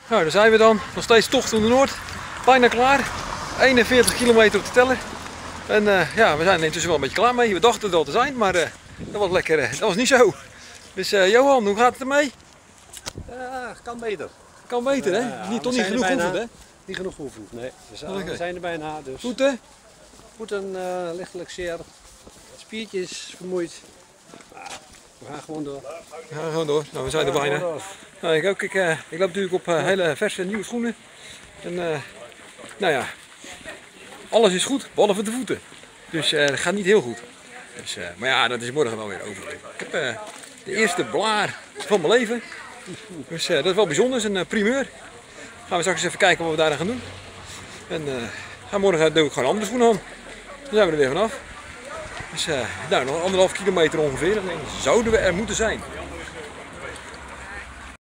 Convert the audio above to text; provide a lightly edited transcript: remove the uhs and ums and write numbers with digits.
Nou, daar zijn we dan. Nog steeds tocht om de Noord. Bijna klaar. 41 kilometer op de teller. En ja, we zijn er intussen wel een beetje klaar mee. We dachten het al te zijn, maar dat was lekker. Dat was niet zo. Dus Johan, hoe gaat het ermee? Kan beter. Kan beter, hè? Niet, toch niet genoeg geoefend, hè? Niet genoeg geoefend, nee. We zijn er bijna. Dus. Voeten? Voeten lichtelijk zeer. Spiertjes vermoeid. We gaan gewoon door. We gaan gewoon door. Nou, we zijn er bijna. Nou, ik ook. Ik loop natuurlijk op hele verse nieuwe schoenen. En nou ja, alles is goed, behalve de voeten. Dus het gaat niet heel goed. Dus, maar ja, dat is morgen wel weer over. Ik heb de eerste blaar van mijn leven. Dus dat is wel bijzonder, dat is een primeur. Gaan we straks even kijken wat we daar gaan doen. En morgen doe ik gewoon andere schoenen aan. Dan zijn we er weer vanaf. Dus nou, nog 1,5 kilometer ongeveer. Dan zouden we er moeten zijn.